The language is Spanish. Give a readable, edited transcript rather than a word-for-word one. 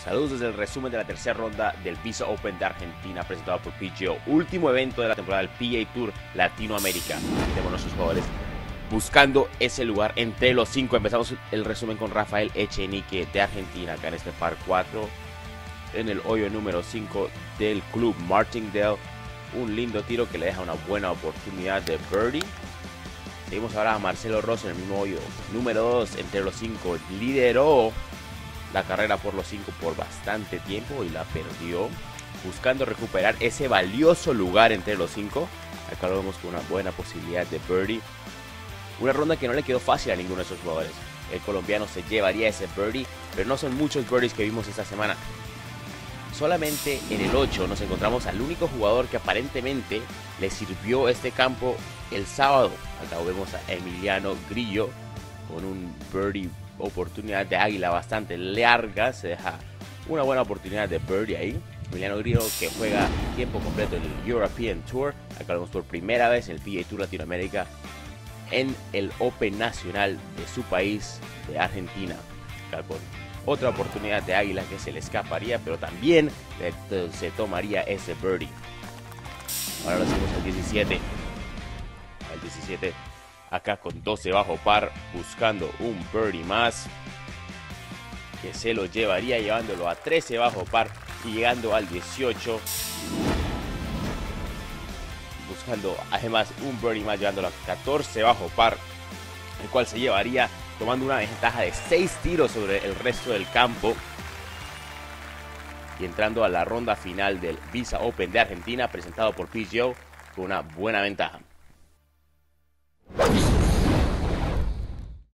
Saludos desde el resumen de la tercera ronda del Visa Open de Argentina presentado por PGO. Último evento de la temporada del PGA Tour Latinoamérica. Tenemos nuestros jugadores buscando ese lugar entre los 5. Empezamos el resumen con Rafael Echenique de Argentina, acá en este par 4. En el hoyo número 5 del club Martindale. Un lindo tiro que le deja una buena oportunidad de birdie. Seguimos ahora a Marcelo Rossi en el mismo hoyo. Número 2 entre los 5. Lideró la carrera por los 5 por bastante tiempo y la perdió. Buscando recuperar ese valioso lugar entre los 5. Acá lo vemos con una buena posibilidad de birdie. Una ronda que no le quedó fácil a ninguno de esos jugadores. El colombiano se llevaría ese birdie, pero no son muchos birdies que vimos esta semana. Solamente en el 8 nos encontramos al único jugador que aparentemente le sirvió este campo el sábado. Acá vemos a Emiliano Grillo con un birdie oportunidad de águila bastante larga. Se deja una buena oportunidad de birdie ahí. Emiliano Grillo, que juega tiempo completo en el European Tour. Acá lo vemos por primera vez en el PGA Tour Latinoamérica, en el Open Nacional de su país, de Argentina. Acá con otra oportunidad de águila que se le escaparía, pero también se tomaría ese birdie. Ahora lo hacemos al 17. Al 17, acá con 12 bajo par, buscando un birdie más, que se lo llevaría llevándolo a 13 bajo par y llegando al 18. Buscando además un birdie más, llevándolo a 14 bajo par, el cual se llevaría tomando una ventaja de 6 tiros sobre el resto del campo y entrando a la ronda final del Visa Open de Argentina presentado por PGO con una buena ventaja.